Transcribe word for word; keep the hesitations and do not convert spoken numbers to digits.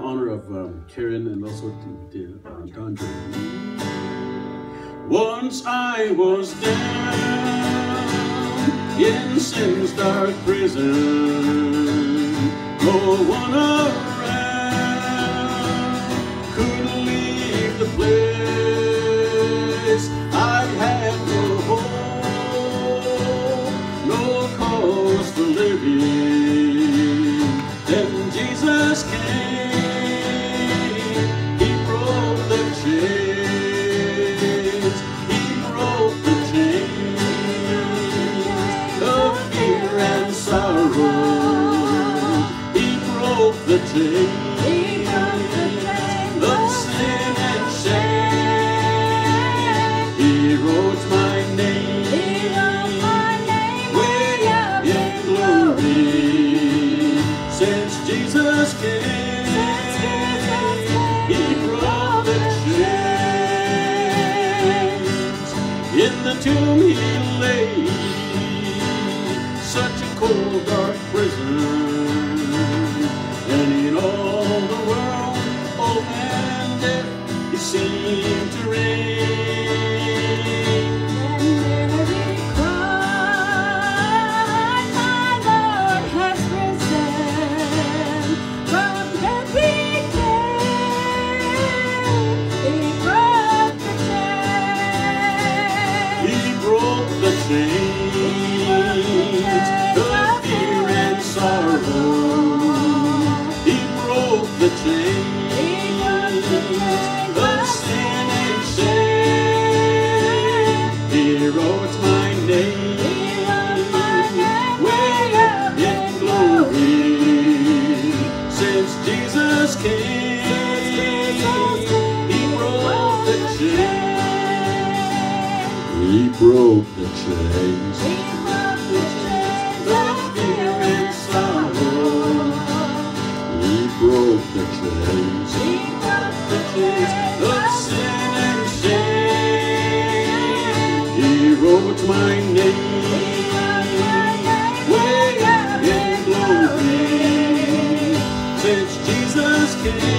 honor of um, Karen and also uh, Don. Once I was down in sin's dark prison, no one around could leave the place. I had no hope, no cause for living. Then Jesus came, He broke the chains, He broke the chains of fear and sorrow. He broke the chains of sin and shame. He wrote my name way up in glory. Since Jesus came, He broke the chains. In the tomb He lay, such a cold, dark prison. And in all the world, oh, and death, He seemed to reign. And Mary cried, my Lord has risen from death He came. He broke the chains. He broke the chains of fear and sorrow. He broke the chains of sin and shame. He wrote my name way up in glory. Since Jesus came, He broke the chains. He broke the chains of fear and sorrow. He broke the chains of sin and shame. He wrote my name way up in glory. Since Jesus came,